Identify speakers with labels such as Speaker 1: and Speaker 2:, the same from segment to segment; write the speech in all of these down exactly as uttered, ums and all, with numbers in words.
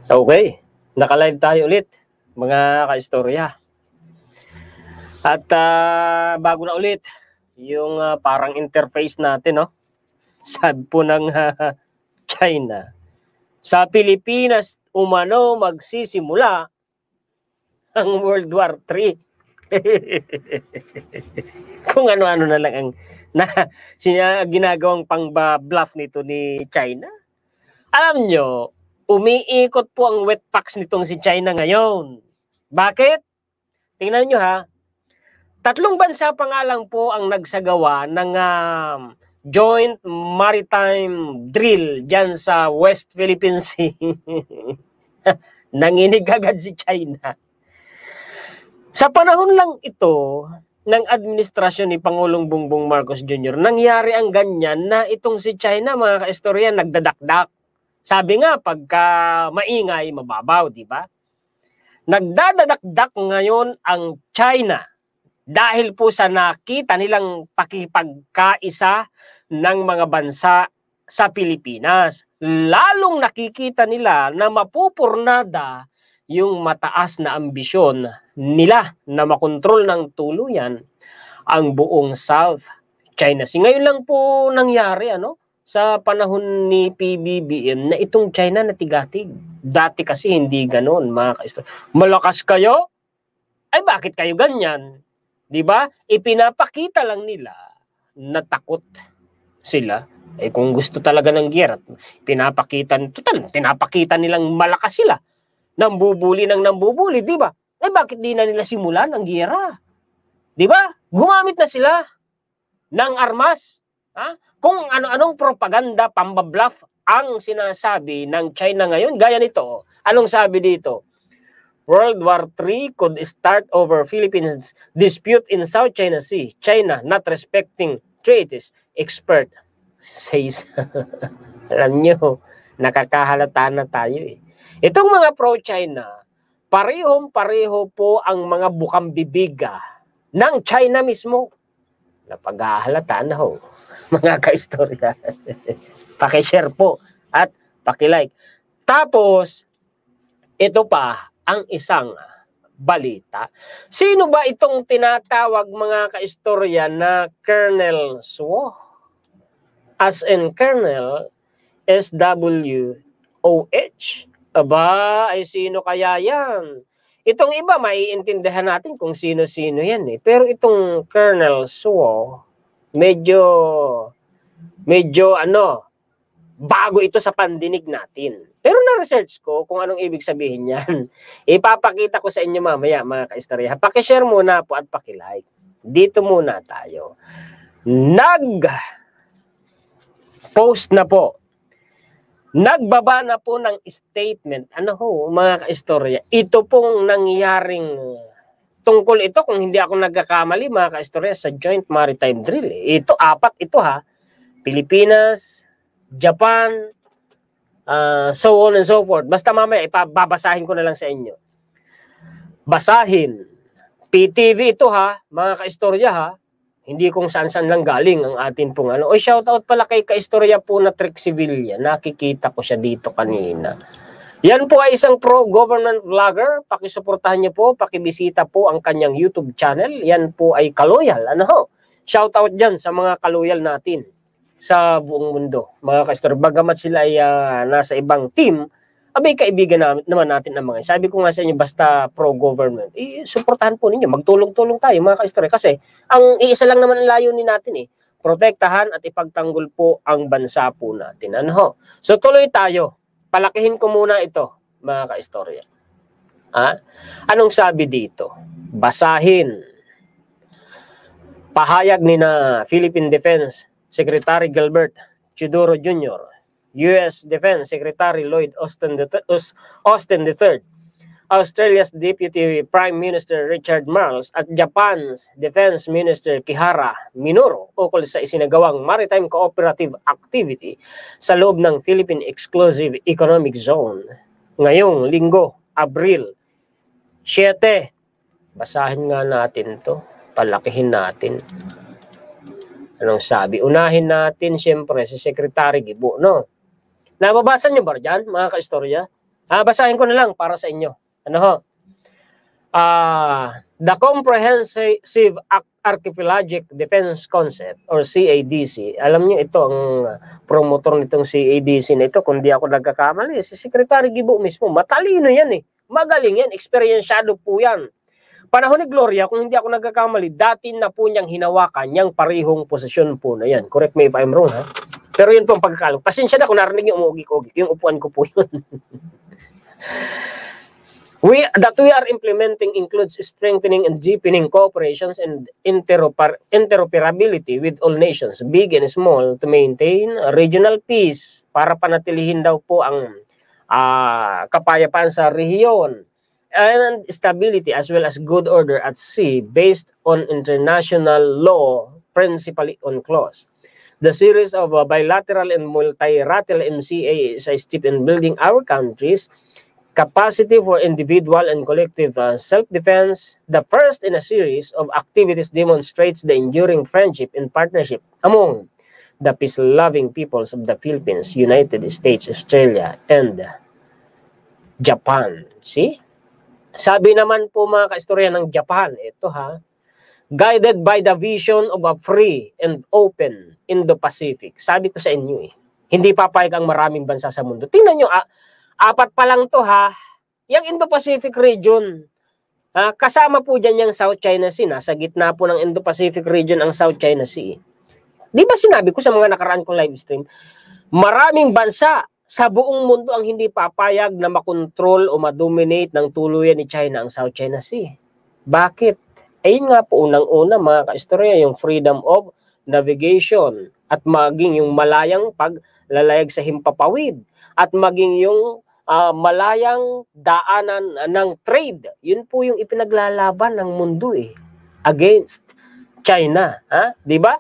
Speaker 1: Okay, naka-live tayo ulit, mga kaistorya. At uh, bago na ulit, yung uh, parang interface natin, no? Sabi po ng uh, China, sa Pilipinas umano magsisimula ang World War Three. Kung ano-ano na lang ang na, siya ginagawang pang-bluff nito ni China. Alam nyo, umiikot po ang wetpacks nitong si China ngayon. Bakit? Tingnan nyo ha. Tatlong bansa pa nga lang po ang nagsagawa ng uh, joint maritime drill dyan sa West Philippine Sea. Nanginig agad si China. Sa panahon lang ito ng administrasyon ni Pangulong Bongbong Marcos Junior, nangyari ang ganyan na itong si China, mga kaistorya, nagdadakdak. Sabi nga, pagka maingay, mababaw, di ba? Nagdadakdak ngayon ang China dahil po sa nakita nilang pakipagkaisa ng mga bansa sa Pilipinas. Lalong nakikita nila na mapupurnada yung mataas na ambisyon nila na makontrol ng tuluyan ang buong South China Sea. Ngayon lang po nangyari, ano? Sa panahon ni P B B M na itong China natigatig. Dati kasi hindi ganoon, mga kaistorya. Malakas kayo? Ay bakit kayo ganyan? 'Di ba? Ipinapakita lang nila na takot sila. Eh kung gusto talaga ng giyera, pinapakita, total, pinapakita nilang malakas sila. Nambubuli ng nambubuli, 'di ba? Eh bakit di na nila simulan ang giyera? 'Di ba? Gumamit na sila ng armas. Ha? Kung ano-anong propaganda, pambabluff ang sinasabi ng China ngayon, gaya nito. Anong sabi dito? World War Three could start over Philippines dispute in South China Sea. China not respecting treaties. Expert says. Alam nyo, nakakahalata na tayo eh. Itong mga pro-China, parehong-pareho po ang mga bukang bibiga ng China mismo. Napag-ahalata na ho. Mga kaistorya. Paki-share po at paki-like. Tapos, ito pa ang isang balita. Sino ba itong tinatawag, mga kaistorya, na Colonel Suo? As in Colonel S W O H? Aba, ay sino kaya yan? Itong iba, maiintindihan natin kung sino-sino yan eh. Pero itong Colonel Suo, medyo, medyo ano, bago ito sa pandinig natin. Pero na-research ko kung anong ibig sabihin yan. Ipapakita ko sa inyo mamaya, mga kaistorya. Pakishare muna po at pakilike. Dito muna tayo. Nag-post na po. Nagbaba na po ng statement. Ano ho, mga kaistorya? Ito pong nangyaring tungkol ito, kung hindi ako nagkakamali, mga kaistorya, sa Joint Maritime Drill. Ito, apat ito ha. Pilipinas, Japan, uh, so on and so forth. Basta mamaya, ipababasahin ko na lang sa inyo. Basahin. P T V ito ha, mga kaistorya ha. Hindi kung saan-saan lang galing ang atin pong ano. O shoutout pala kay kaistorya po na Trick Sevilla. Nakikita ko siya dito kanina. Yan po ay isang pro-government vlogger. Pakisuportahan niyo po, pakibisita po ang kanyang YouTube channel. Yan po ay kaloyal. Ano ho? Shoutout dyan sa mga kaloyal natin sa buong mundo. Mga kaistorya, bagamat sila ay uh, nasa ibang team, abay kaibigan na, naman natin ang mga. Sabi ko nga sa inyo, basta pro-government, eh, suportahan po ninyo. Magtulong-tulong tayo, mga kaistorya. Kasi ang iisa lang naman ang layunin natin eh. Protektahan at ipagtanggol po ang bansa po natin. Ano ho? So tuloy tayo. Palakihin ko muna ito, mga kaistorya. Ha? Anong sabi dito? Basahin. Pahayag ni na Philippine Defense Secretary Gilbert Chidoro Junior, U S Defense Secretary Lloyd Austin the third, Australia's Deputy Prime Minister Richard Marles at Japan's Defense Minister Kihara Minoru ukol sa isinagawang maritime cooperative activity sa loob ng Philippine Exclusive Economic Zone ngayong linggo, Abril siyete. Basahin nga natin to, palakihin natin. Anong sabi? Unahin natin siyempre si Secretary Gibo, no? Nababasa niyo ba dyan, mga kaistorya? Ah, basahin ko na lang para sa inyo. Ano ho? Uh, the Comprehensive Archipelagic Defense Concept or C A D C. Alam niyo ito ang promotor nitong C A D C na ito, kung di ako nagkakamali, si Secretary Gibo mismo. Matalino yan eh. Magaling yan, eksperyensyado po yan. Panahon ni Gloria, kung hindi ako nagkakamali, dati na po niyang hinawakan yung parehong posisyon po na yan. Correct me if I'm wrong, ha? Pero yun po ang pagkakalo. Pasensya na kung narinig yung umugik-ugik. Yung upuan ko po yun. We, that we are implementing includes strengthening and deepening cooperations and interoper, interoperability with all nations, big and small, to maintain regional peace para panatilihin daw po ang uh, kapayapaan sa rehiyon and stability as well as good order at sea based on international law, principally on clause. The series of uh, bilateral and multilateral M C A is a step in building our countries' capacity for individual and collective uh, self-defense. The first in a series of activities demonstrates the enduring friendship and partnership among the peace-loving peoples of the Philippines, United States, Australia, and Japan. See? Sabi naman po mga kaistorya ng Japan, ito ha, guided by the vision of a free and open Indo-Pacific. Sabi ko sa inyo eh, hindi papayag ang maraming bansa sa mundo. Tingnan nyo, ah, apat pa lang to ha, yung Indo-Pacific region. Uh, kasama po dyan yung South China Sea. Nasa gitna po ng Indo-Pacific region ang South China Sea. Di ba sinabi ko sa mga nakaraan kong live stream, maraming bansa sa buong mundo ang hindi papayag na makontrol o madominate ng tuluyan ni China ang South China Sea. Bakit? Ayun nga po unang-una mga kaistorya, yung freedom of navigation at maging yung malayang paglalayag sa himpapawid at maging yung uh, malayang daanan ng trade. Yun po yung ipinaglalaban ng mundo eh, against China. Ha? Di ba?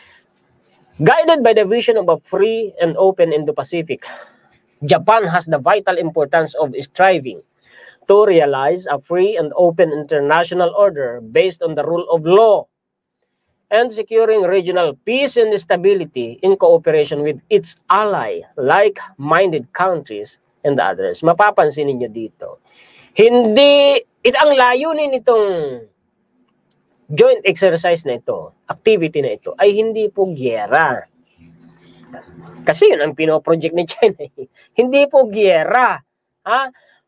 Speaker 1: Guided by the vision of a free and open Indo-Pacific, Japan has the vital importance of striving to realize a free and open international order based on the rule of law and securing regional peace and stability in cooperation with its ally, like-minded countries and others. Mapapansin niyo dito, hindi, it ang layunin nitong joint exercise na ito, activity na ito, ay hindi po giyera. Kasi yun ang pinoproject ni China. Hindi po giyera. Ha?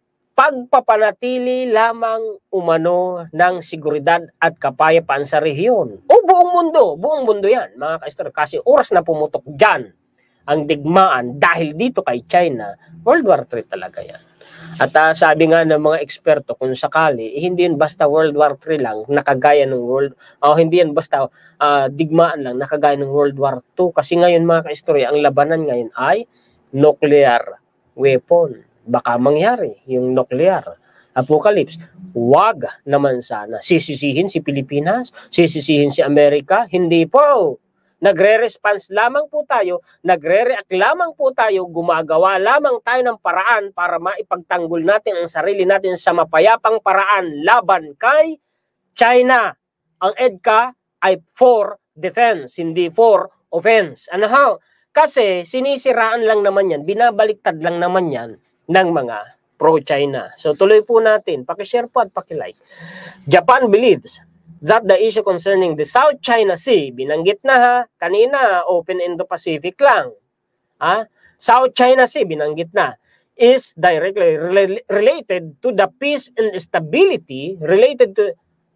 Speaker 1: Pagpapanatili lamang umano ng seguridad at kapayapaan sa rehiyon. O buong mundo, buong mundo yan, mga kaistorya. Kasi oras na pumutok dyan ang digmaan dahil dito kay China, World War three talaga yan. At uh, sabi nga ng mga eksperto, kung sakali, eh, hindi yan basta World War three lang, nakagaya ng World, o uh, hindi yan basta uh, digmaan lang, nakagaya ng World War two. Kasi ngayon mga kaistorya, ang labanan ngayon ay nuclear weapon. Baka mangyari yung nuclear apocalypse. Wag naman sana sisisihin si Pilipinas, sisisihin si Amerika. Hindi po. Nagre-response lamang po tayo, nagre-react lamang po tayo, gumagawa lamang tayo ng paraan para maipagtanggol natin ang sarili natin sa mapayapang paraan laban kay China. Ang EDCA ay for defense, hindi for offense. Ano ho? Kasi sinisiraan lang naman yan, binabaliktad lang naman yan ng mga pro-China. So tuloy po natin, pakishare po at pakilike. Japan believes that the issue concerning the South China Sea, binanggit na ha, kanina open Indo-Pacific lang. Ha? South China Sea, binanggit na, is directly re related to the peace and stability related to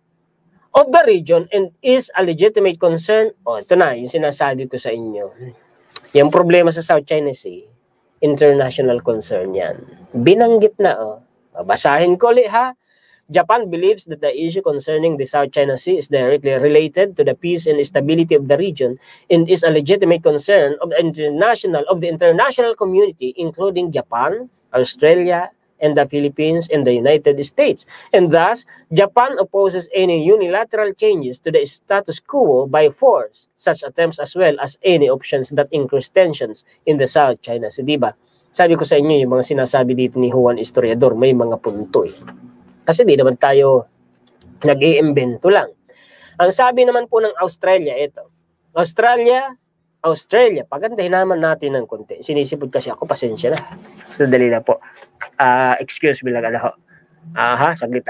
Speaker 1: of the region and is a legitimate concern. O, oh, ito na, yung sinasabi ko sa inyo. Yung problema sa South China Sea, international concern yan. Binanggit na, oh. Basahin ko ulit ha. Japan believes that the issue concerning the South China Sea is directly related to the peace and stability of the region and is a legitimate concern of the international of the international community, including Japan, Australia, and the Philippines and the United States. And thus, Japan opposes any unilateral changes to the status quo by force, such attempts as well as any options that increase tensions in the South China Sea. Diba? Sabi ko sa inyo, yung mga sinasabi dito ni Juan Historiador, may mga punto eh. Kasi di naman tayo nag-iimbento lang. Ang sabi naman po ng Australia, ito. Australia, Australia, pagandahin naman natin ng konti. Sinisipod kasi ako, pasensya na. Sadali na po. Uh, excuse me lang, ano ho. Aha, saglit.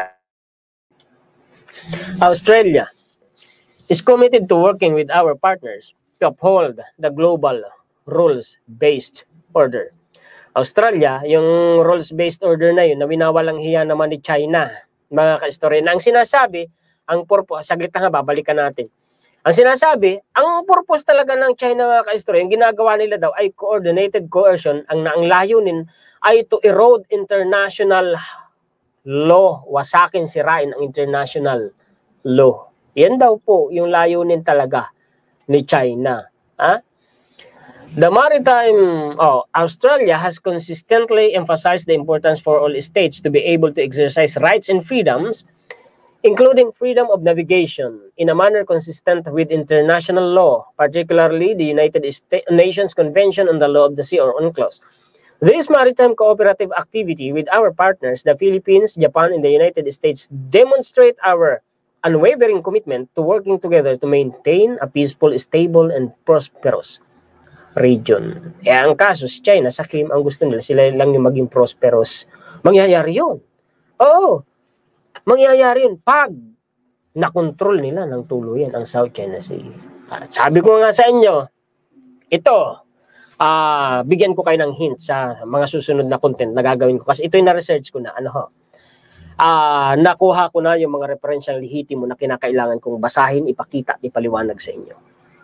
Speaker 1: Australia is committed to working with our partners to uphold the global rules-based order. Australia, yung rules-based order na yun, na winawalang hiya naman ni China, mga ka-istorya, na ang sinasabi, ang purpose, saglit na nga, babalikan natin. Ang sinasabi, ang purpose talaga ng China, mga ka-istorya, yung ginagawa nila daw ay coordinated coercion, ang, ang layunin ay to erode international law, wasakin, sirain ang international law. Yan daw po yung layunin talaga ni China. Ha? The maritime, oh, Australia has consistently emphasized the importance for all states to be able to exercise rights and freedoms, including freedom of navigation, in a manner consistent with international law, particularly the United Nations Convention on the Law of the Sea, or UNCLOS. This maritime cooperative activity with our partners, the Philippines, Japan, and the United States, demonstrate our unwavering commitment to working together to maintain a peaceful, stable, and prosperous region. Eh, ang kaso, si China, sa Kim, ang gusto nila, sila lang yung maging prosperous. Mangyayari yun. Oo. Mangyayari yun pag nakontrol nila ng tuluyan ang South China Sea. At sabi ko nga sa inyo, ito, uh, bigyan ko kayo ng hint sa mga susunod na content na gagawin ko. Kasi ito yung na-research ko na, ano ho, uh, nakuha ko na yung mga referensyang lihitimo na kinakailangan kong basahin, ipakita, ipaliwanag sa inyo.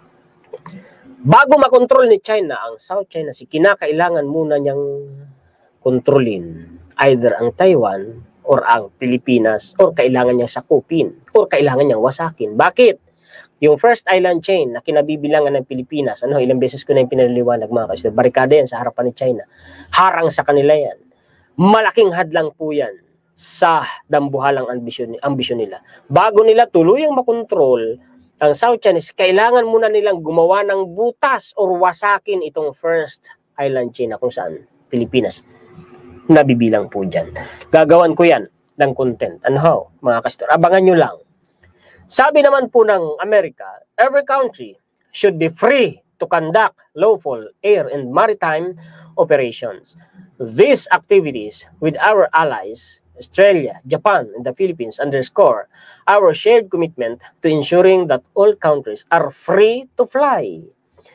Speaker 1: Bago makontrol ni China ang South China Sea, kinakailangan muna niyang kontrolin either ang Taiwan or ang Pilipinas, or kailangan niyang sakupin, or kailangan niyang wasakin. Bakit? Yung first island chain na kinabibilangan ng Pilipinas, ano, ilang beses ko na yung pinaliliwanag, mga kasi barikada yan sa harapan ni China. Harang sa kanila yan. Malaking hadlang po yan sa dambuhalang ambisyon, ambisyon nila. Bago nila tuluyang makontrol ang South China Sea, kailangan muna nilang gumawa ng butas or wasakin itong first island chain na kung saan Pilipinas nabibilang po dyan. Gagawan ko yan ng content. Ano, mga kastor, abangan nyo lang. Sabi naman po ng Amerika, every country should be free to conduct lawful air and maritime operations. These activities with our allies, Australia, Japan, and the Philippines underscore our shared commitment to ensuring that all countries are free to fly,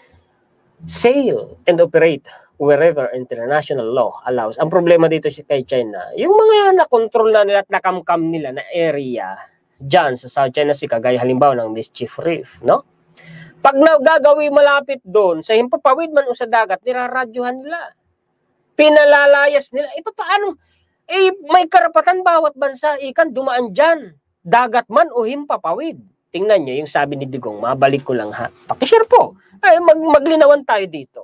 Speaker 1: sail, and operate wherever international law allows. Ang problema dito kay China, yung mga nakontrol na nila at nakamkam nila na area dyan sa South China Sea, kagaya halimbawa ng Mischief Reef, no? Pag nagagawin malapit doon, sa himpapawid man o sa dagat, niraradyohan nila. Pinalalayas nila. E paano? Eh, may karapatan bawat bansa, ikan dumaan dyan. Dagat man o himpapawid. Tingnan nyo yung sabi ni Digong, mabalik ko lang ha. Pakishare po. Ay, mag maglinawan tayo dito.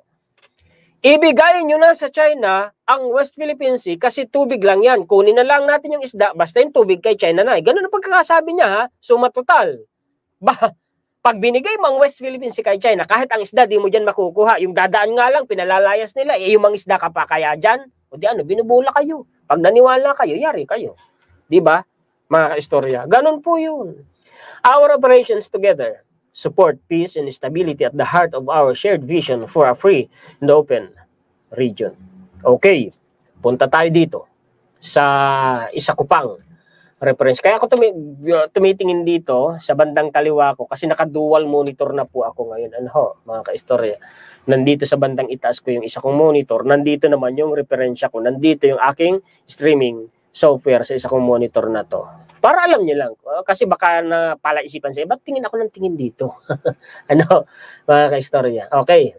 Speaker 1: Ibigay nyo na sa China ang West Philippine Sea kasi tubig lang yan. Kunin na lang natin yung isda, basta yung tubig kay China na. Ganun ang pagkakasabi niya ha, suma total. Ba, pag binigay mo ang West Philippine Sea kay China, kahit ang isda di mo dyan makukuha. Yung dadaan nga lang, pinalalayas nila, eh yung mga isda ka pa kaya dyan, o di ano, binubula kayo. Pag naniwala kayo, yari kayo. Di ba, mga kaistorya? Ganun po yun. Our operations together support peace and stability at the heart of our shared vision for a free and open region. Okay, punta tayo dito sa isa ko pang reference. Kaya ako tumi tumitingin dito sa bandang kaliwa ko kasi naka-dual monitor na po ako ngayon. Ano ho, mga kaistorya? Nandito sa bandang itaas ko yung isa kong monitor. Nandito naman yung referensya ko. Nandito yung aking streaming software sa isa kong monitor na to. Para alam niyo lang. Kasi baka na palaisipan sa'yo, ba't tingin ako ng tingin dito? Ano, mga kaistorya? Okay.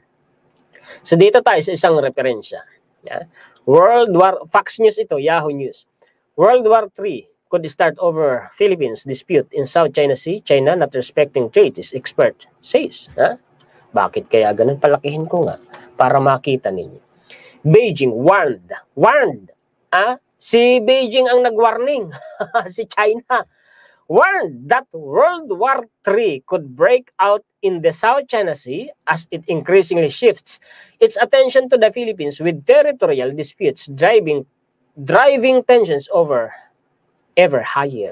Speaker 1: So dito tayo sa isang referensya. Yeah. World War, Fox News ito, Yahoo News. World War Three could start over Philippines dispute in South China Sea. China not respecting treaties, expert says. Ha? Bakit kaya ganun? Palakihin ko nga para makita ninyo. Beijing warned. Warned. Ah? Si Beijing ang nag-warning. Si China warned that World War Three could break out in the South China Sea as it increasingly shifts its attention to the Philippines with territorial disputes driving driving tensions over ever higher.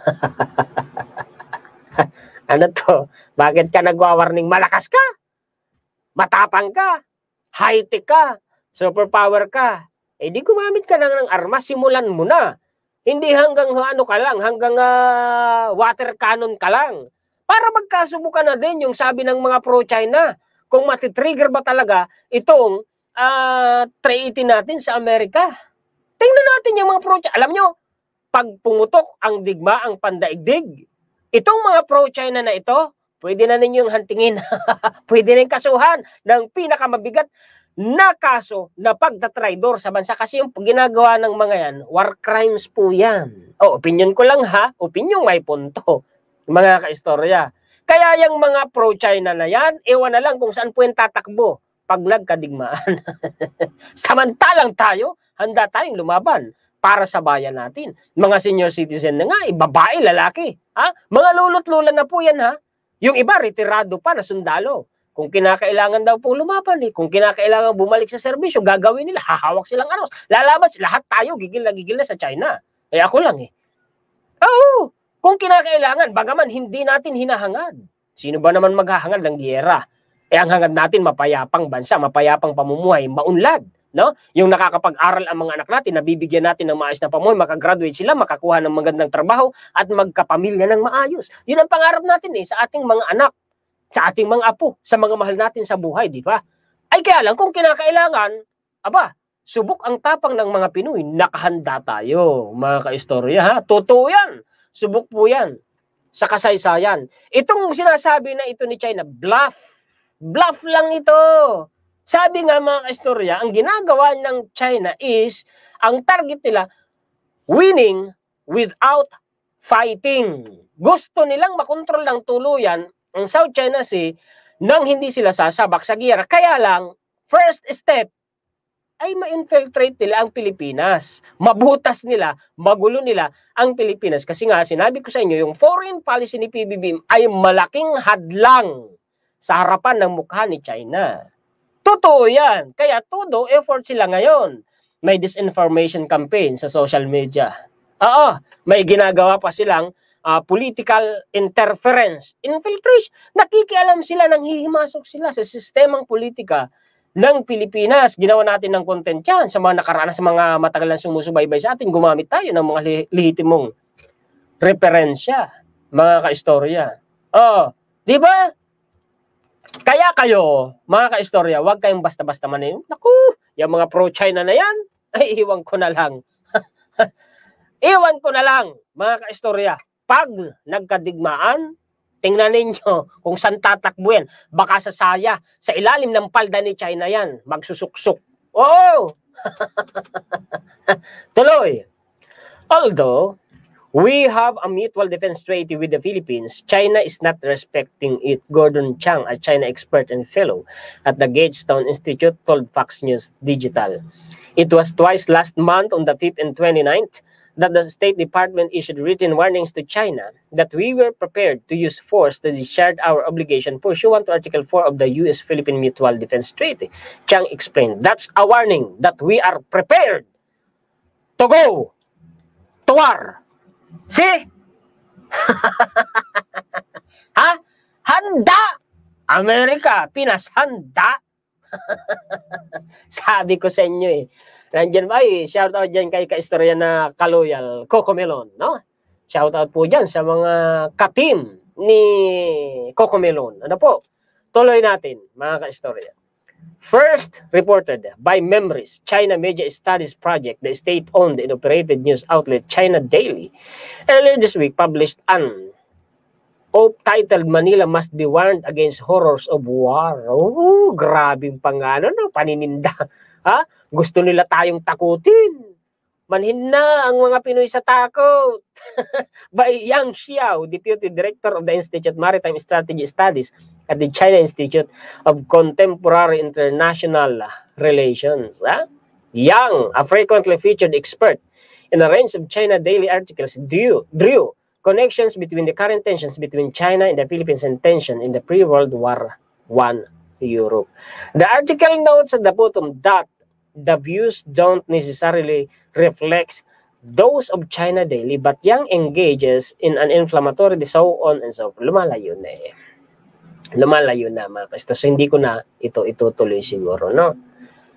Speaker 1: Ano to? Bakit ka nagwa-warning? Malakas ka? Matapang ka? High-tech ka? Superpower ka? eh di gumamit ka na ng armas, simulan mo na. Hindi hanggang ano ka lang, hanggang uh, water cannon ka lang. Para magkasubukan na din yung sabi ng mga pro-China. Kung matitrigger ba talaga itong uh, treaty natin sa Amerika. Tingnan natin yung mga pro-China. Alam nyo, pag pumutok ang digma, ang pandaigdig, itong mga pro-China na ito, pwede na ninyong hantingin. Pwede na yung kasuhan ng pinakamabigat na kaso na pagtatraidor sa bansa. Kasi yung ginagawa ng mga yan, war crimes po yan. O, opinion ko lang ha, opinion may punto. Mga kaistorya. Kaya yung mga pro-China na yan, ewan na lang kung saan po yung tatakbo pag nagkadigmaan. Samantalang tayo, handa tayong lumaban para sa bayan natin. Mga senior citizen na nga, babae, lalaki. Ha? Mga lulot-lula na po yan ha. Yung iba, retirado pa na sundalo. Kung kinakailangan daw po lumaban eh. Kung kinakailangan bumalik sa serbisyo, gagawin nila. Hahawak silang aros. Lalaban sila. Lahat tayo, gigil na gigil na sa China. Eh ako lang eh. Oo. Kung kinakailangan, bagaman hindi natin hinahangad. Sino ba naman maghahangad ng giyera? Eh ang hangad natin, mapayapang bansa, mapayapang pamumuhay, maunlad. No? Yung nakakapag-aral ang mga anak natin, nabibigyan natin ng maayos na pamuhay, makagraduate sila, makakuha ng magandang trabaho, at magkapamilya ng maayos. Yun ang pangarap natin eh, sa ating mga anak, sa ating mga apo, sa mga mahal natin sa buhay, di ba? Ay kaya lang, kung kinakailangan, aba, subok ang tapang ng mga Pinoy, nakahanda tayo, mga kaistorya, ha? Totoo yan. Subok po yan sa kasaysayan. Itong sinasabi na ito ni China, bluff. Bluff lang ito. Sabi nga mga kaistorya, ang ginagawa ng China is, ang target nila, winning without fighting. Gusto nilang makontrol ng tuluyan ang South China Sea nang hindi sila sasabak sa giyera. Kaya lang, first step, ay ma-infiltrate nila ang Pilipinas. Mabutas nila, magulo nila ang Pilipinas. Kasi nga, sinabi ko sa inyo, yung foreign policy ni P B B M ay malaking hadlang sa harapan ng mukha ni China. Totoo yan. Kaya todo effort sila ngayon. May disinformation campaign sa social media. Oo, may ginagawa pa silang uh, political interference, infiltration. Nakikialam sila, nang hihimasok sila sa sistemang politika ng Pilipinas. Ginawa natin ng content yan sa mga nakaraan, sa mga matagal na sumusubaybay sa atin. Gumamit tayo ng mga li lehitimong referensya, mga kaistorya. Oh, di ba? Kaya kayo, mga kaistorya, huwag kayong basta-basta manin. Naku, yung mga pro-China na yan, ay iwan ko na lang. Iwan ko na lang, mga kaistorya. Pag nagkadigmaan, tingnan ninyo kung saan tatakbo yan. Baka sa saya, sa ilalim ng palda ni China yan, magsusuksok. Oo! Tuloy. Although, we have a mutual defense treaty with the Philippines, China is not respecting it. Gordon Chang, a China expert and fellow at the Gatestone Institute, told Fox News Digital. It was twice last month on the fifth and twenty-ninth that the State Department issued written warnings to China that we were prepared to use force to discharge our obligation pursuant to Article four of the U S Philippine Mutual Defense Treaty. Chang explained, that's a warning that we are prepared to go to war. See? Ha? Handa! Amerika, Pinas, handa! Sabi ko sa inyo eh. Nandiyan ba eh, shout out dyan kay kaistorya na kaloyal, Coco Melon, no? Shout out po dyan sa mga ka-team ni Coco Melon. Ano po? Tuloy natin, mga kaistorya. First reported by Memories, China Media Studies Project, the state-owned and operated news outlet China Daily, earlier this week published an op titled Manila Must Be Warned Against Horrors of War. Oh, grabing pangano, no? Panininda. Ha? Gusto nila tayong takutin. Manhin na ang mga Pinoy sa takot. By Yang Xiao, Deputy Director of the Institute of Maritime Strategy Studies at the China Institute of Contemporary International Relations. Ha? Yang, a frequently featured expert in a range of China Daily articles, drew, drew connections between the current tensions between China and the Philippines and tension in the pre-World War One Europe. The article notes at the bottom that the views don't necessarily reflect those of China Daily, but Yang engages in an inflammatory so on and so forth. Lumalayo na eh. Lumalayo na mga kasto. So, hindi ko na ito itutuloy siguro, no?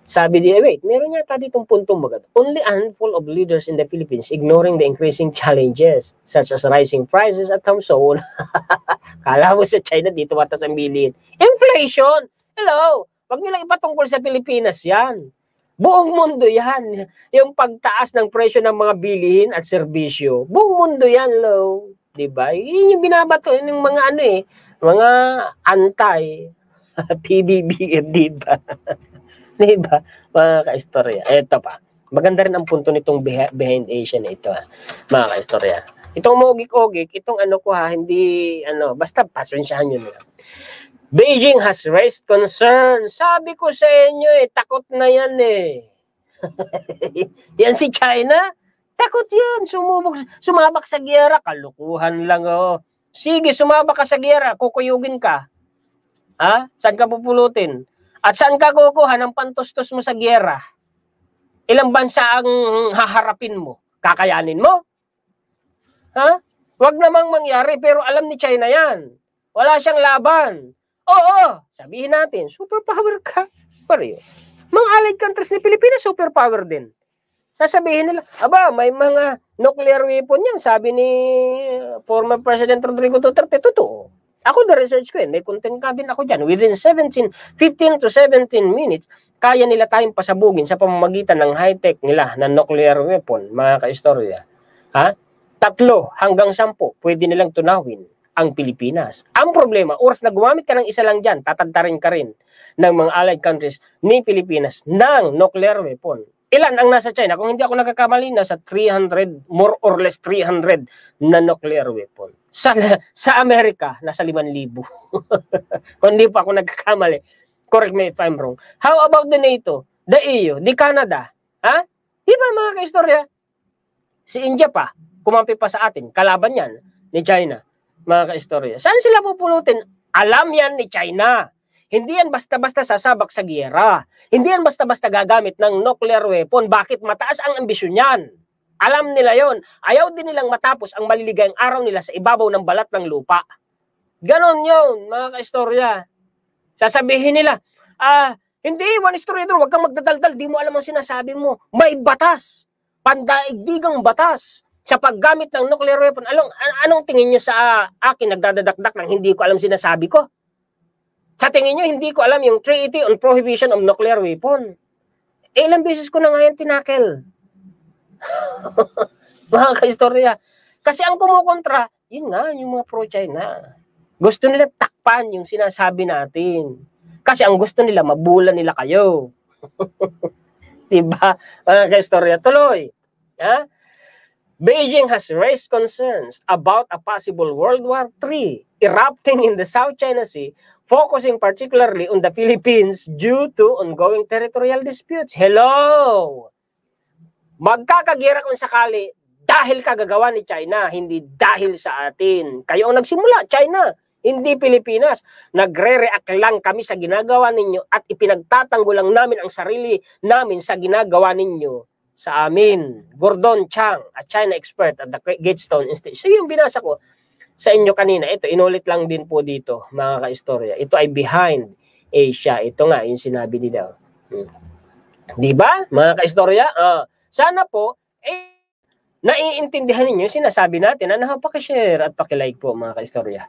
Speaker 1: Sabi di, wait, meron yata ditong puntong maganda. Only a handful of leaders in the Philippines ignoring the increasing challenges such as rising prices at home. So, kala mo sa China dito matas ang bilhin. Inflation! Hello! Wag nilang ipatungkol sa Pilipinas yan. Buong mundo yan. Yung pagtaas ng presyo ng mga bilihin at serbisyo. Buong mundo yan, lo. Diba? Yun yung binabato ng mga ano eh. Mga anti P B B, diba? Diba? Mga kaistorya. Ito pa. Maganda rin ang punto nitong behind Asia na ito, ha? Mga kaistorya. Itong mogik-ogik, itong ano ko ha, hindi, ano, basta pasensyahan nyo na. Beijing has raised concern. Sabi ko sa inyo eh, takot na yan eh. Yan si China, takot yan. Sumubok, sumabak sa giyera, kalukuhan lang oh. Sige, sumabak ka sa giyera, kukuyugin ka. Ha? Saan ka pupulutin? At saan ka kukuha ng pantustos mo sa giyera? Ilang bansa ang haharapin mo? Kakayanin mo? Ha? Wag namang mangyari, pero alam ni China yan. Wala siyang laban. Oo, sabihin natin, superpower ka. Pero mga allied countries ni Pilipinas, superpower din. Sasabihin nila, aba, may mga nuclear weapon yan. Sabi ni former President Rodrigo Duterte, totoo. Ako na research ko eh, may content ka din ako dyan. Within seventeen, fifteen to seventeen minutes, kaya nila tayong pasabugin sa pamamagitan ng high-tech nila na nuclear weapon, mga kaistorya. Ha? Tatlo hanggang sampu, pwede nilang tunawin ang Pilipinas. Ang problema, oras na gumamit ka ng isa lang dyan, tatantarin ka rin ng mga allied countries ni Pilipinas ng nuclear weapon. Ilan ang nasa China? Kung hindi ako nagkakamali, nasa three hundred, more or less three hundred na nuclear weapon. Sa, sa Amerika, nasa five thousand. Kung hindi pa ako nagkakamali, correct me if I'm wrong. How about the NATO, the E U, the Canada? Ha? Di ba mga kaistorya? Si India pa, kumampi pa sa atin, kalaban yan ni China, mga kaistorya. Saan sila pupulutin? Alam yan ni China. Hindi yan basta-basta sasabak sa giyera. Hindi yan basta-basta gagamit ng nuclear weapon. Bakit? Mataas ang ambisyon yan. Alam nila yon. Ayaw din nilang matapos ang maliligayang araw nila sa ibabaw ng balat ng lupa. Ganon yun, mga kaistorya. Sasabihin nila, ah, hindi, one historiador, wag kang magdadaldal, di mo alam ang sinasabi mo. May batas, pandaigdigang batas sa paggamit ng nuclear weapon. Anong, anong tingin nyo sa akin nagdadadakdak ng hindi ko alam sinasabi ko? Sa tingin nyo, hindi ko alam yung Treaty on Prohibition of Nuclear Weapon. Eh, ilang beses ko na ngayon tinakel. Mga kaistorya. Kasi ang kumukontra, yun nga, yung mga pro-China. Gusto nila takpan yung sinasabi natin. Kasi ang gusto nila, mabulan nila kayo. Diba? Mga kaistorya. Tuloy. Ha? Beijing has raised concerns about a possible World War Three erupting in the South China Sea, focusing particularly on the Philippines due to ongoing territorial disputes. Hello! Magkakagira kung sakali dahil kagagawa ni China, hindi dahil sa atin. Kayo ang nagsimula, China, hindi Pilipinas. Nagre-react lang kami sa ginagawa ninyo at ipinagtatanggol lang namin ang sarili namin sa ginagawa ninyo sa amin. Gordon Chang, a China expert at the Gatestone Institute. So yung binasa ko sa inyo kanina, ito, inulit lang din po dito, mga kaistorya. Ito ay behind Asia. Ito nga, yung sinabi nila. Hmm. Diba, mga kaistorya? Uh, sana po, eh, naiintindihan ninyo yung sinasabi natin na napakishare at pakilike po, mga kaistorya.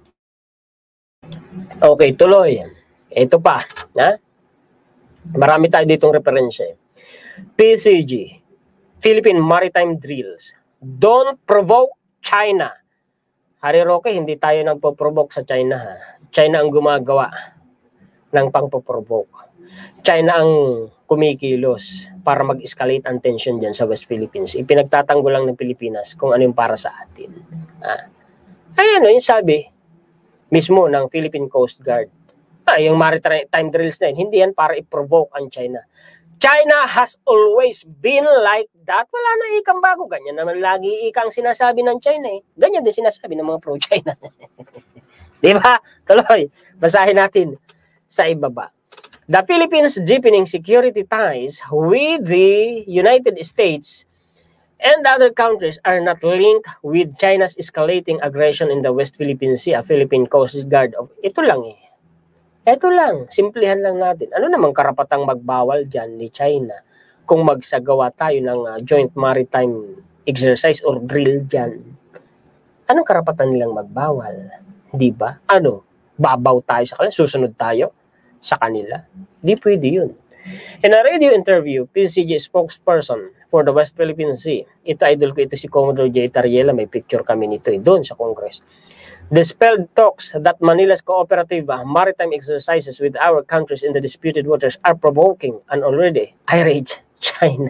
Speaker 1: Okay, tuloy. Ito pa. Ha? Marami tayo ditong referensya. P C G, Philippine Maritime Drills. Don't provoke China. Harry Roque, hindi tayo nagpo-provoke sa China. Ha? China ang gumagawa ng pang-provoke. China ang kumikilos para mag-escalate ang tension dyan sa West Philippines. Ipinagtatanggol lang ng Pilipinas kung ano yung para sa atin. Ah. Ay ano, yung sabi mismo ng Philippine Coast Guard. Ah, yung maritime drills na yun, hindi yan para i-provoke ang China. China has always been like that. Wala na ikang bago. Ganyan naman lagi ikang sinasabi ng China eh. Ganyan din sinasabi ng mga pro-China. Di ba? Tuloy. Basahin natin sa ibaba. The Philippines' deepening security ties with the United States and other countries are not linked with China's escalating aggression in the West Philippine Sea. A Philippine Coast Guard of ito lang eh. Eto lang, simplihan lang natin. Ano namang karapatang magbawal dyan ni China kung magsagawa tayo ng uh, joint maritime exercise or drill dyan? Anong karapatan nilang magbawal? Di ba? Ano? Babaw tayo sa kanila? Susunod tayo sa kanila? Di pwede yun. In a radio interview, P C G spokesperson for the West Philippine Sea, ito idol ko ito si Commodore J. Tariela, may picture kami nito eh, doon sa Congress. Dispelled talks that Manila's cooperative maritime exercises with our countries in the disputed waters are provoking an already irate China.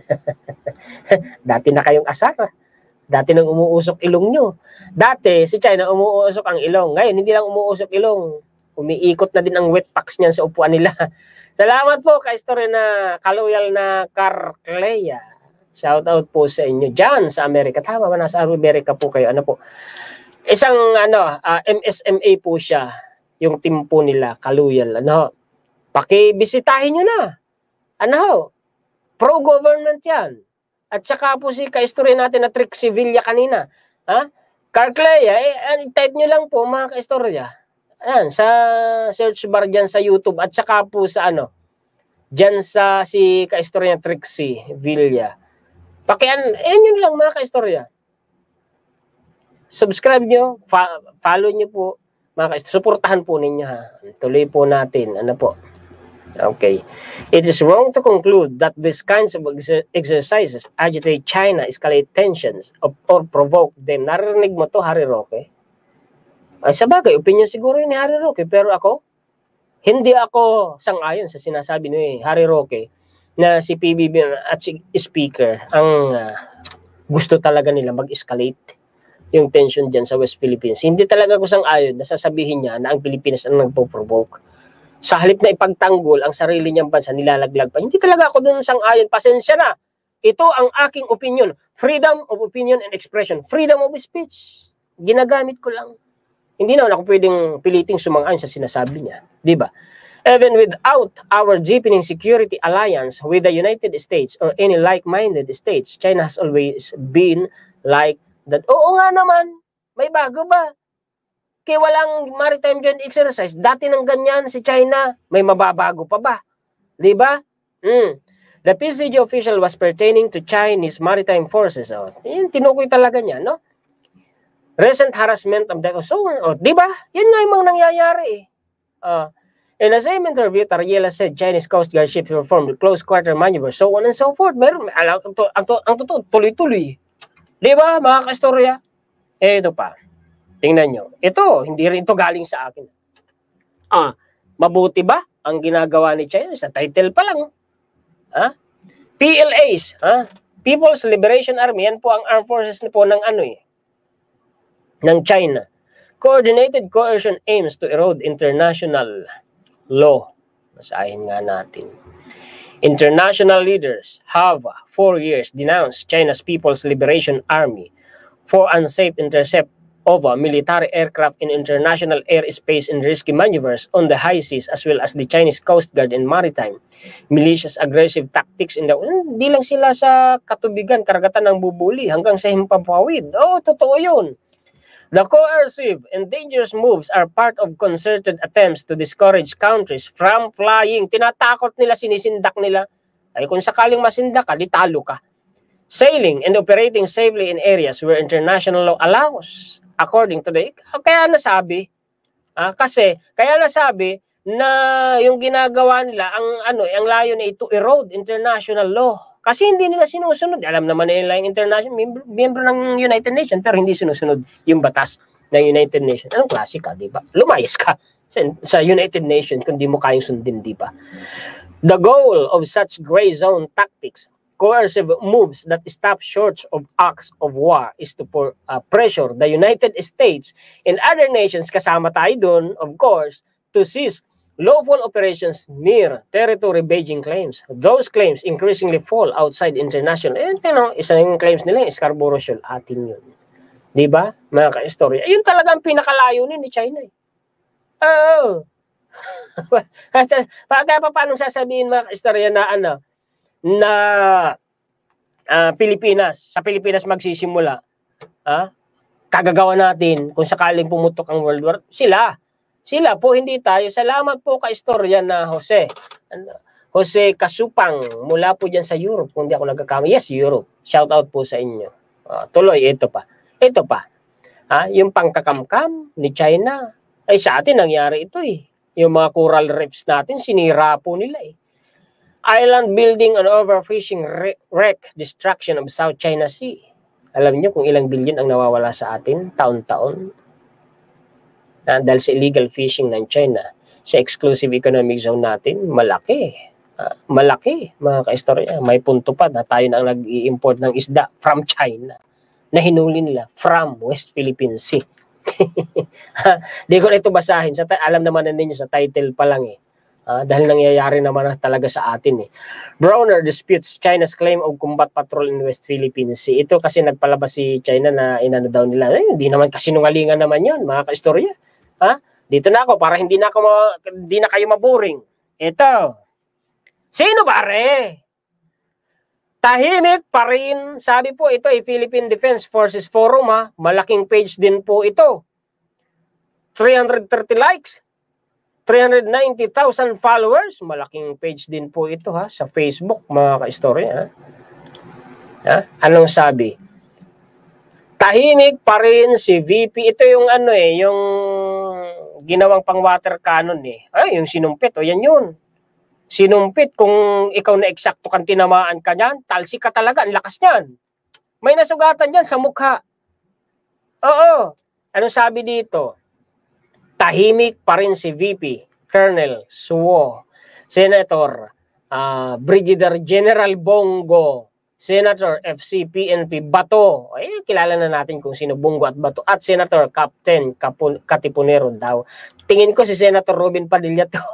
Speaker 1: Dati na kayong asar. Dati nang umuusok ilong nyo. Dati si China umuusok ang ilong. Ngayon hindi lang umuusok ilong. Umiikot na din ang wet packs niyan sa upuan nila. Salamat po kay story na kaluyal na Carcleya. Shout out po sa inyo dyan sa Amerika. Tama ba? Nasa Amerika po kayo. Ano po? Isang ano, uh, M S M A po siya, yung team po nila, Kaluyal. Ano, pakibisitahin nyo na. Ano, pro-government yan. At saka po si kaistorya natin na Trixie Villa kanina. Ha? Carcleya, eh, type nyo lang po mga kaistorya. Ayan, sa search bar dyan sa YouTube. At saka po sa ano, dyan sa si kaistorya Trixie Villa. Pakian, eh yun lang mga kaistorya. Subscribe nyo, follow nyo po, mga suportahan po ninyo ha. Tuloy po natin, ano po. Okay. It is wrong to conclude that these kinds of ex exercises agitate China, escalate tensions, or, or provoke them. Narinig mo to, Harry Roque? Ay, sa bagay, opinion siguro yun ni Harry Roque, pero ako, hindi ako sang-ayon sa sinasabi ni Harry Roque na si P B B at si Speaker ang uh, gusto talaga nila mag-escalate yung tension dyan sa West Philippines. Hindi talaga ko sang-ayon na sasabihin niya na ang Pilipinas ang nagpo-provoke. Sa halip na ipagtanggol ang sarili niyang bansa, nilalaglag pa. Hindi talaga ako dun sang-ayon. Pasensya na. Ito ang aking opinion. Freedom of opinion and expression. Freedom of speech. Ginagamit ko lang. Hindi naman ako pwedeng piliting sumang-ayon sa sinasabi niya. Diba? Even without our deepening security alliance with the United States or any like-minded states, China has always been like that. Oo nga naman, may bago ba? Kaya walang maritime joint exercise, dati nang ganyan si China, may mababago pa ba? Diba? Mm. The P C G official was pertaining to Chinese maritime forces. Oh, yun, tinukoy talaga niya, no? Recent harassment of the... So, oh, diba? Yan nga yung mga nangyayari eh. Uh, in the same interview, Tariela said Chinese Coast Guard ships performed close quarter maneuvers, so on and so forth. Meron, ang, ang, ang totoo, tuloy-tuloy. Di ba, mga kastorya? Eh, ito pa. Tingnan nyo. Ito, hindi rin ito galing sa akin. Ah, mabuti ba ang ginagawa ni China? Sa title pa lang. Ha? P L As, ha? People's Liberation Army, yan po ang armed forces po ng ano eh, ng China. Coordinated coercion aims to erode international law. Basahin nga natin. International leaders have for years denounced China's People's Liberation Army for unsafe intercept of military aircraft in international airspace and risky maneuvers on the high seas, as well as the Chinese Coast Guard and maritime militia's aggressive tactics in the... Hindi lang sila sa katubigan, karagatan ng bubuli hanggang sa himpapawid. Oh, totoo yun. The coercive and dangerous moves are part of concerted attempts to discourage countries from flying. Tinatakot nila, sinisindak nila. Ay kung sakaling masindak ka, di talo ka. Sailing and operating safely in areas where international law allows. According to the... Kaya nasabi, ah, kasi, kaya nasabi na yung ginagawa nila, ang, ano, ang layo na ito, erode international law. Kasi hindi nila sinusunod. Alam naman nila yung international, miyembro ng United Nations, pero hindi sinusunod yung batas ng United Nations. Anong klase ka, di ba? Lumayas ka sa, sa United Nations kung di mo kayang sundin, di ba? The goal of such gray zone tactics, coercive moves that stop short of acts of war, is to pour, uh, pressure the United States and other nations, kasama tayo doon, of course, to cease lawful operations near territory Beijing claims. Those claims increasingly fall outside international. Eh, you know, isa yung claims nila, Scarborough Shoal, atin yun. Di ba, mga ka-istorya? Ayun talaga ang pinakalayo ni China. Eh. Oo. Kaya pa paano sasabihin, mga ka-istorya, na ano, na uh, Pilipinas, sa Pilipinas magsisimula, ah, kagagawa natin kung sakaling pumutok ang World War, sila. Sila po, hindi tayo. Salamat po ka istorya na Jose. Jose Kasupang, mula po dyan sa Europe, kung di ako nagkakamali. Yes, Europe. Shout out po sa inyo. Uh, tuloy, ito pa. Ito pa. Ha? Yung pangkakamkam ni China, ay sa atin nangyari ito eh. Yung mga coral reefs natin, sinira po nila eh. Island building and overfishing wreck destruction of South China Sea. Alam niyo kung ilang billion ang nawawala sa atin taon-taon? Na dahil sa illegal fishing ng China sa exclusive economic zone natin, malaki. Uh, malaki, mga kaistorya. May punto pa na tayo na nag-i-import ng isda from China na hinuli nila from West Philippine Sea. Di ko na ito basahin. Sa alam naman na ninyo sa title pa lang eh. Uh, dahil nangyayari naman na talaga sa atin eh. Browner disputes China's claim of combat patrol in West Philippine Sea. Ito kasi nagpalabas si China na inano daw nila. Eh, hindi naman kasinungalingan naman yun, mga kaistorya. Ha? Dito na ako para hindi na, ako ma- hindi na kayo maboring. Ito. Sino pare? Tahimik pa rin. Sabi po ito ay Philippine Defense Forces Forum ha. Malaking page din po ito. three hundred thirty likes. three hundred ninety thousand followers. Malaking page din po ito ha sa Facebook mga ka-istorya. Ha? Ha? Anong sabi? Tahimik pa rin si V P. Ito yung ano eh, yung ginawang pang water cannon eh. Ay, yung sinumpit. O yan yun. Sinumpit. Kung ikaw na eksakto kang tinamaan ka niyan, talsi ka talaga. Ang lakas niyan. May nasugatan dyan sa mukha. Oo. Anong sabi dito? Tahimik pa rin si V P, Colonel Suo, Senator uh, Brigadier General Bongo, Senator F C P N P Bato. Ay, kilala na natin kung sino Bongo at Bato. At Senator Captain Kapun Katipunero daw. Tingin ko si Senator Robin Padilla to.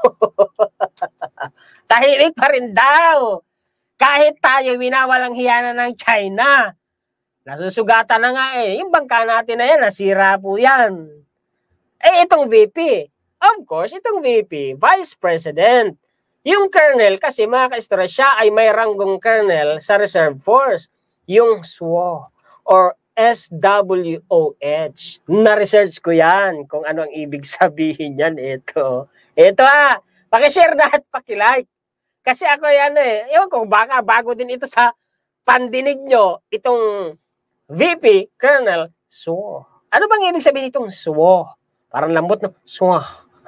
Speaker 1: Tahimik pa rin daw. Kahit tayo winawalang hiyana ng China. Nasusugatan na nga eh. Yung bangka natin na yan, nasira po yan. Eh, itong V P. Of course, itong V P, Vice President. Yung Colonel, kasi mga kaistorya, siya ay may ranggong Colonel sa Reserve Force. Yung S W O or S W O H. Na-research ko yan kung ano ang ibig sabihin yan. Ito. Ito ah. Pakishare na at pakilike. Kasi ako yan eh. Ewan ko, baka bago din ito sa pandinig nyo. Itong V P, Colonel S W O. Ano bang ibig sabihin itong S W O? Parang lambot no? Swa.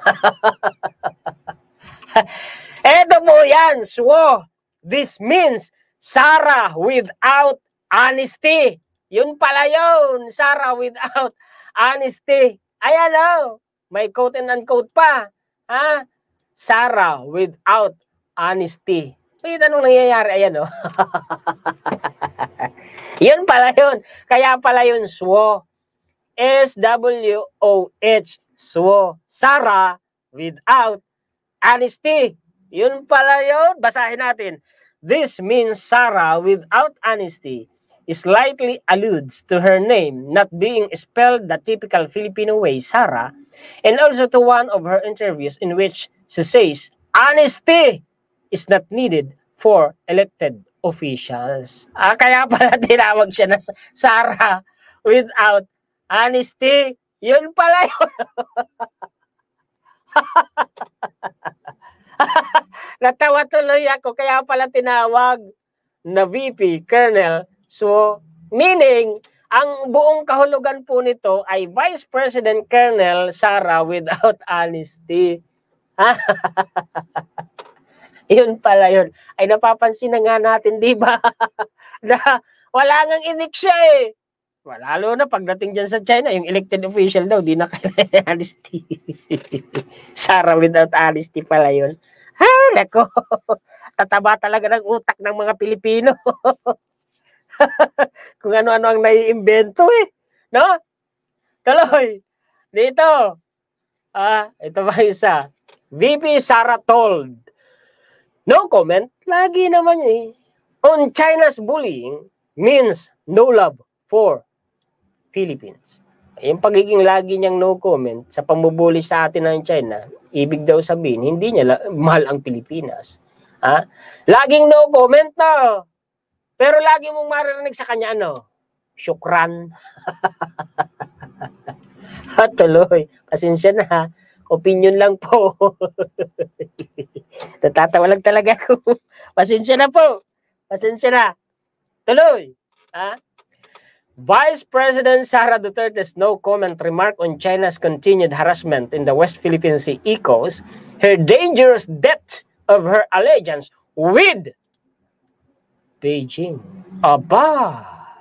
Speaker 1: Eto po yan, S W O. This means Sarah without honesty. Yun pala yun, Sarah without honesty. Ayan o, may quote and unquote pa. Ha? Sarah without honesty. Wait, anong nangyayari? Ayan o. Yun pala yun. Kaya pala yun, S W O. S W O H, S W O. Sarah without honesty. Yun pala yun. Basahin natin. This means Sarah without honesty slightly alludes to her name not being spelled the typical Filipino way, Sarah, and also to one of her interviews in which she says, honesty is not needed for elected officials. Ah, kaya pala tinawag siya na Sarah without honesty. Yun pala yun. Natawa tuloy ako. Kaya pala tinawag na V P, Colonel. So, meaning, ang buong kahulugan po nito ay Vice President Colonel Sarah without honesty. Yun pala yun. Ay napapansin na nga natin, di ba? Na wala ngang inik siya eh. Lalo na pagdating dyan sa China, yung elected official daw, di na kailangan honesty. Sarah without honesty pala yun. Ha, nako. Tataba talaga ng utak ng mga Pilipino. Kung ano-ano ang naiimbento eh. No? Tuloy. Dito. Ah, ito ba isa? V P Sarah told. No comment. Lagi naman eh. On China's bullying means no love for Philippines. Yung pagiging lagi niyang no comment sa pambubuli sa atin ng China, ibig daw sabihin, hindi niya mahal ang Pilipinas. Ha? Laging no comment na. Pero lagi mong maririnig sa kanya, ano? Syukran. At tuloy. Pasensya na ha. Opinion lang po. Natatawa lang talaga ako. Pasensya na po. Pasensya na. Tuloy. Ha? Vice President Sara Duterte's no comment remark on China's continued harassment in the West Philippine Sea echoes her dangerous depth of her allegiance with Beijing. Aba,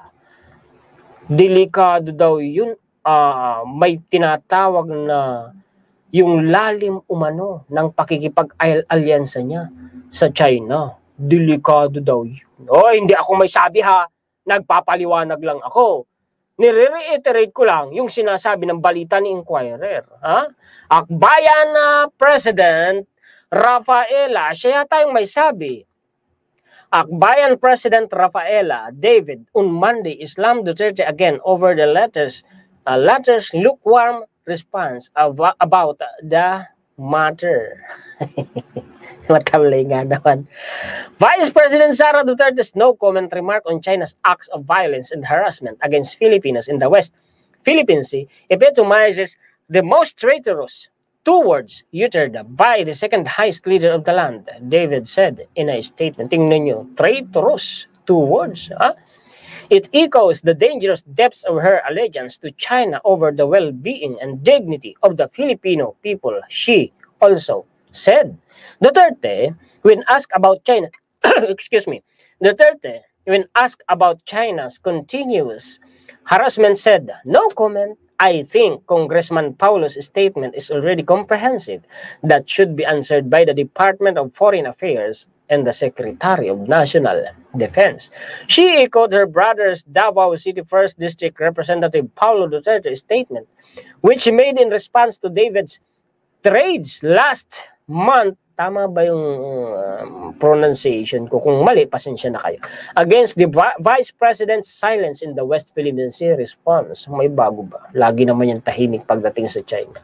Speaker 1: delikado daw yun. Uh, may tinatawag na yung lalim umano ng pakikipag-alyansa niya sa China. Delikado daw yun. O, hindi ako may sabi ha. Nagpapaliwanag lang ako. Nire-reiterate ko lang yung sinasabi ng balita ni Inquirer. Ha? Akbayan na uh, President Rafaela, siya yata yung may sabi. Akbayan President Rafaela David on Monday slammed Duterte again over the letters, uh, letters lukewarm response of, about the matter. Matamlay nga naman. Vice President Sara Duterte's no comment remark on China's acts of violence and harassment against Filipinos in the West Philippine Sea epitomizes the most traitorous two words uttered by the second highest leader of the land, David said in a statement. Tingnan nyo, traitorous, two words. Huh? It echoes the dangerous depths of her allegiance to China over the well-being and dignity of the Filipino people, she also said. Duterte, when asked about China, excuse me, Duterte, when asked about China's continuous harassment, said, no comment. I think Congressman Paulo's statement is already comprehensive. That should be answered by the Department of Foreign Affairs and the Secretary of National Defense. She echoed her brother's Davao City first District Representative Paulo Duterte's statement, which she made in response to David's trades last month. Tama ba yung uh, pronunciation ko? Kung mali, pasensya na kayo. Against the Vice President's silence in the West Philippine Sea response. May bago ba? Lagi naman yung tahimik pagdating sa China.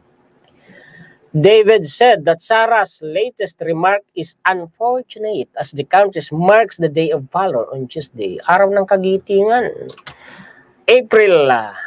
Speaker 1: David said that Sara's latest remark is unfortunate as the country marks the Day of Valor on Tuesday, araw ng kagitingan. April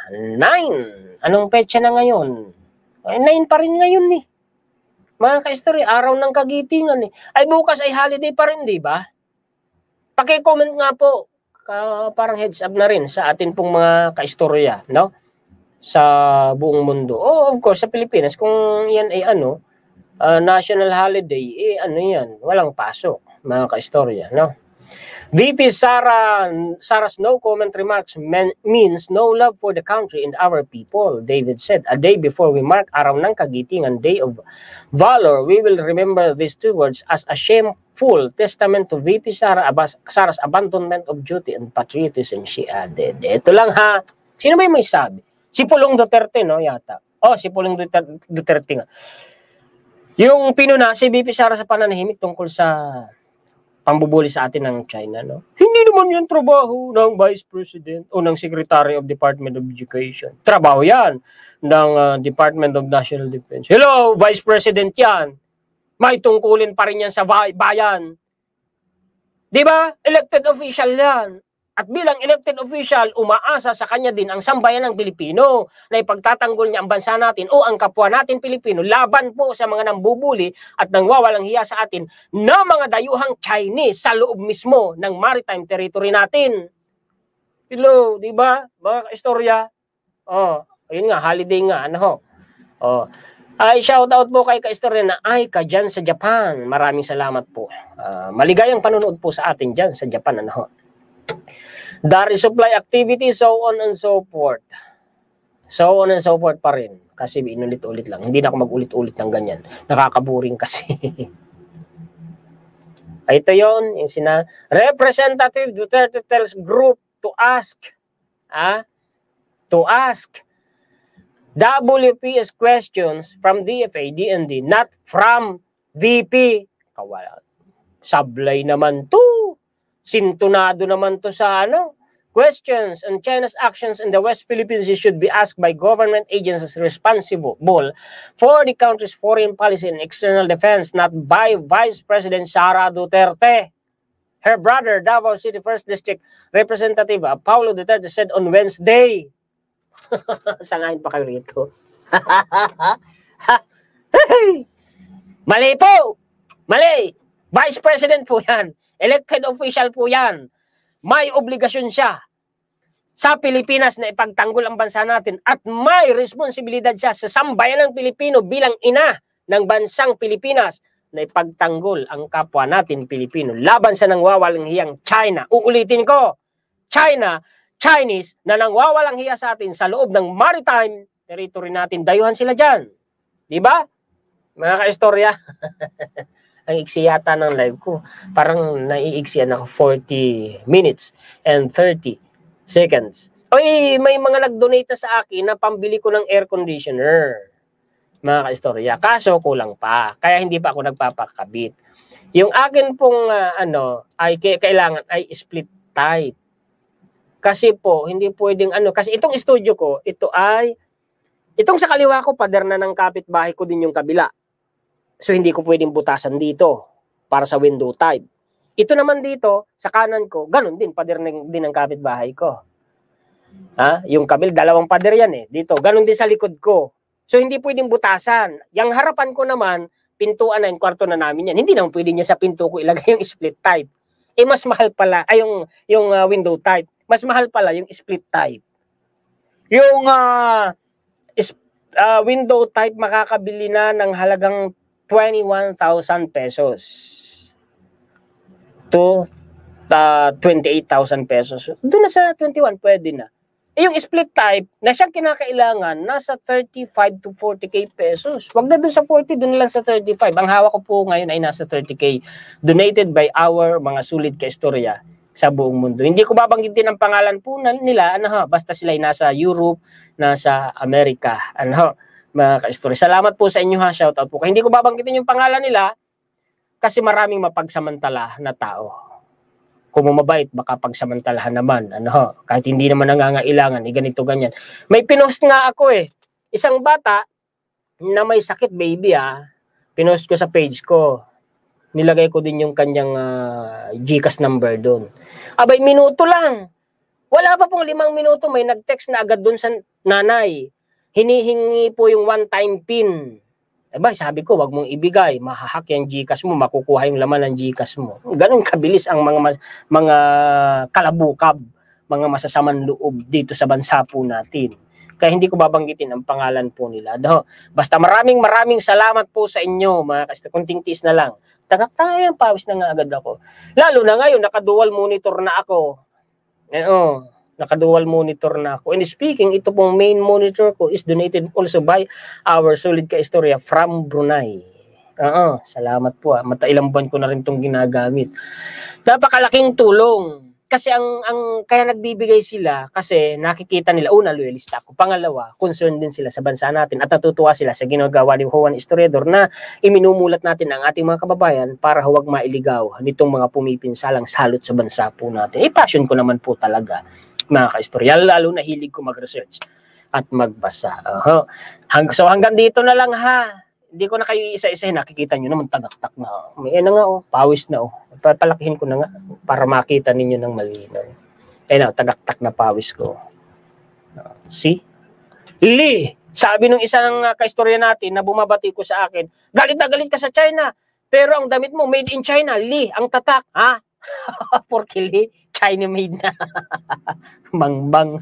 Speaker 1: ninth. Anong petsa na ngayon? Ay, nine pa rin ngayon eh. Mga ka-istorya, araw ng kagitingan eh. Ay bukas ay holiday pa rin, di ba? Paki-comment nga po, ka, parang heads up na rin sa atin pong mga ka-istorya, no? Sa buong mundo. Oh, of course, sa Pilipinas, kung yan ay ano, uh, national holiday, eh ano yan, walang pasok, mga ka-istorya, no? V P Sara, Sara's no comment remarks men, means no love for the country and our people, David said. A day before we mark araw ng kagitingan, Day of Valor, we will remember these two words as a shameful testament to V P Sara, Abas, Sara's abandonment of duty and patriotism, she added. Ito lang ha. Sino ba yung may sabi? Si Pulong Duterte, no, yata. Oh, si Pulong Duterte, Duterte nga. Yung pinuna si V P Sara sa pananahimik tungkol sa pambubuli sa atin ng China, no? Hindi naman yung trabaho ng Vice President o ng Secretary of Department of Education. Trabaho yan ng uh, Department of National Defense. Hello, Vice President yan. May tungkulin pa rin yan sa bayan. Di ba? Elected official yan. At bilang elected official, umaasa sa kanya din ang sambayan ng Pilipino na ipagtatanggol niya ang bansa natin o ang kapwa natin Pilipino laban po sa mga nambubuli at nangwawalang hiya sa atin na mga dayuhang Chinese sa loob mismo ng maritime territory natin. Hello, di ba? Mga istorya. Oh, ayun nga, holiday nga, ano ho. Oh. Ay, shout out po kay kaistorya na ay ka dyan sa Japan. Maraming salamat po. Uh, maligayang panonood po sa atin dyan sa Japan, ano ho. The resupply activity, so on and so forth. So on and so forth pa rin. Kasi inulit-ulit lang. Hindi na ako mag-ulit-ulit ng ganyan. Nakakaburing kasi. Ito yon yung sina Representative Duterte tells group to ask ah, to ask W P S questions from D F A, D N D, not from V P. Kawala. Sablay naman to. Sintonado naman to sa ano. Questions on China's actions in the West Philippine Sea should be asked by government agencies responsible for the country's foreign policy and external defense, not by Vice President Sara Duterte. Her brother, Davao City first District Representative Paulo Duterte, said on Wednesday. Sangayin pa kayo rito. Mali po! Mali! Vice President po yan. Elected official po yan. May obligasyon siya sa Pilipinas na ipagtanggol ang bansa natin at may responsibilidad siya sa sambayan ng Pilipino bilang ina ng bansang Pilipinas na ipagtanggol ang kapwa natin Pilipino laban sa nangwawalang hiyang China. Uulitin ko, China, Chinese na nangwawalang hiya sa atin sa loob ng maritime territory natin. Dayuhan sila dyan. Di ba? Mga ka-istorya. Ang iksi yata ng live ko. Parang naiiksiyan ako forty minutes and thirty seconds. Oy, may mga nag-donate na sa akin na pambili ko ng air conditioner. Mga ka-istorya. Kaso kulang pa. Kaya hindi pa ako nagpapakabit. Yung akin pong uh, ano ay kailangan ay split type. Kasi po hindi pwedeng ano kasi itong studio ko, ito ay itong sa kaliwa ko pader na ng kapitbahay ko din yung kabila. So hindi ko pwedeng butasan dito para sa window type. Ito naman dito, sa kanan ko, ganun din, pader ng, din ng kapitbahay ko. Ha? Yung kabil, dalawang pader yan eh. Dito, ganun din sa likod ko. So hindi pwedeng butasan. Yung harapan ko naman, pintuan na yung kwarto na namin yan. Hindi naman pwede niya sa pinto ko ilagay yung split type. Eh mas mahal pala, ay yung, yung uh, window type. Mas mahal pala yung split type. Yung uh, is, uh, window type makakabili na ng halagang twenty-one thousand pesos to uh, twenty-eight thousand pesos. Doon na sa twenty-one, pwede na. Eh, yung split type, na siyang kinakailangan, nasa thirty-five to forty K pesos. Wag na doon sa forty, doon lang sa thirty-five. Ang hawak ko po ngayon ay nasa thirty K. Donated by our mga sulit ka-istorya sa buong mundo. Hindi ko babanggitin ang pangalan po nila, ano ha, basta sila ay nasa Europe, nasa Amerika, ano ha, mga ka-istorya. Salamat po sa inyo ha, shoutout po. Kaya hindi ko babanggitin yung pangalan nila kasi maraming mapagsamantala na tao. Kung mabait, baka pagsamantalahan naman. Ano ho, kahit hindi naman nangangailangan, eh, ganito, ganyan. May pinost nga ako eh. Isang bata na may sakit, baby ah. Pinost ko sa page ko. Nilagay ko din yung kanyang uh, GCash number doon. Abay, minuto lang. Wala pa pong limang minuto, may nag-text na agad doon sa nanay. Hinihingi po yung one-time pin. Aba, sabi ko, wag mong ibigay. Mahahack yung GCash mo, makukuha yung laman ng GCash mo. Ganon kabilis ang mga mas, mga kalabukab, mga masasamang loob dito sa bansa po natin. Kaya hindi ko babanggitin ang pangalan po nila. Do, basta maraming maraming salamat po sa inyo, mga kasta. Kunting tiis na lang. Tagak-tagay, pawis na nga agad ako. Lalo na ngayon, naka-dual monitor na ako. Eh, oh. Naka-dual monitor na ako. And speaking, ito pong main monitor ko is donated also by our solid ka-istorya from Brunei. Oo, salamat po. Mata ilang buwan ko na rin itong ginagamit. Napakalaking tulong. Kasi ang, ang kaya nagbibigay sila, kasi nakikita nila, una, loyalista ako. Pangalawa, concerned din sila sa bansa natin at natutuwa sila sa ginagawa ni Juan Historiador na iminumulat natin ang ating mga kababayan para huwag mailigaw nitong mga pumipinsalang salot sa bansa po natin. Eh, passion ko naman po talaga, mga ka-istorya, lalo na hilig ko mag-research at magbasa. Uh-huh. Hang, so hanggang dito na lang ha. Hindi ko na kayo isa-isa, nakikita nyo naman tagaktak na. May na nga oh, pawis na oh. Papalakihin ko na nga para makita ninyo ng malinaw. Ayun na, tagaktak na pawis ko. Uh, see? Li! Sabi nung isang uh, ka-istorya natin na bumabati ko sa akin, galit na galit ka sa China, pero ang damit mo made in China. Li, ang tatak. Ha? Porque Li, China made na. Bang-bang.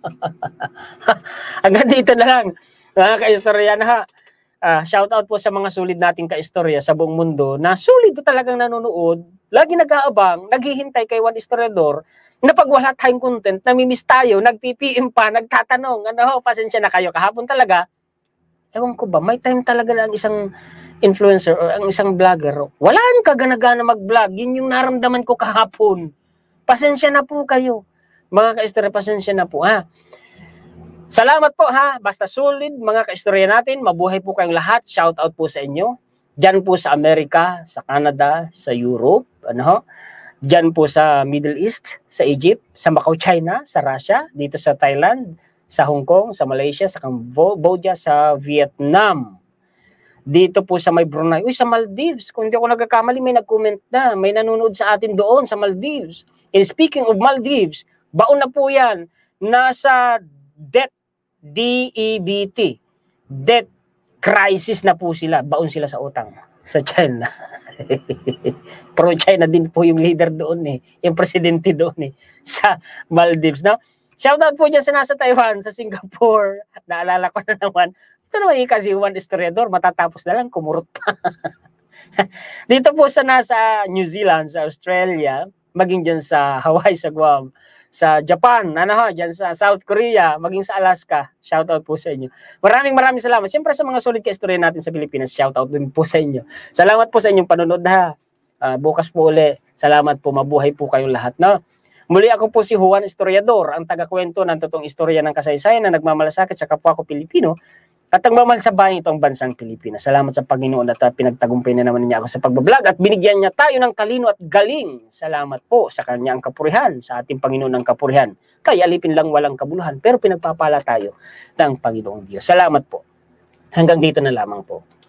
Speaker 1: Hanggang dito na lang. Mga ka-istorya na ha. Uh, shout out po sa mga sulit nating ka-istorya sa buong mundo na sulit talagang nanonood, lagi nag-aabang, naghihintay kay Juan Historiador na pag wala tayong content, namimiss tayo, nag-P P M pa, nagtatanong, ano, pasensya na kayo, kahapon talaga, ewan ko ba, may time talaga na ang isang influencer o ang isang vlogger, wala nang kagana-gana mag-vlog, yun yung naramdaman ko kahapon. Pasensya na po kayo, mga ka-istorya, pasensya na po, ha. Salamat po ha, basta solid mga ka-istorya natin, mabuhay po kayong lahat, shout out po sa inyo, dyan po sa Amerika, sa Canada, sa Europe, ano ho, dyan po sa Middle East, sa Egypt, sa Macau, China, sa Russia, dito sa Thailand, sa Hong Kong, sa Malaysia, sa Cambodia, sa Vietnam, dito po sa may Brunei, uy sa Maldives, kung hindi ako nagkakamali may nag-comment na, may nanonood sa atin doon sa Maldives. And speaking of Maldives, baon na po yan, nasa debt D E B T, debt crisis na po sila, baon sila sa utang sa China. Pro-China din po yung leader doon eh, yung presidente doon eh, sa Maldives. No? Shoutout po dyan sa nasa Taiwan, sa Singapore. Naalala ko na naman, ito naman yung kasi one historiador, matatapos na lang, kumurot pa. Dito po sa nasa New Zealand, sa Australia, maging dyan sa Hawaii, sa Guam, sa Japan, ano ho, dyan sa South Korea, maging sa Alaska, shoutout po sa inyo. Maraming maraming salamat. Siyempre sa mga solid ka-istorya natin sa Pilipinas, shoutout din po sa inyo. Salamat po sa inyong panonood ha. Uh, bukas po uli. Salamat po, mabuhay po kayong lahat. No? Muli ako po si Juan Historiador, ang taga-kwento ng totoong istorya ng kasaysayan na nagmamalasakit sa kapwa ko Pilipino at ang mamansabahin itong bansang Pilipinas. Salamat sa Panginoon at uh, pinagtagumpay na naman niya ako sa pagbablog at binigyan niya tayo ng talino at galing. Salamat po sa kanya ang kapurihan, sa ating Panginoon ang kapurihan. Kaya alipin lang walang kabuluhan, pero pinagpapala tayo ng Panginoong Diyos. Salamat po. Hanggang dito na lamang po.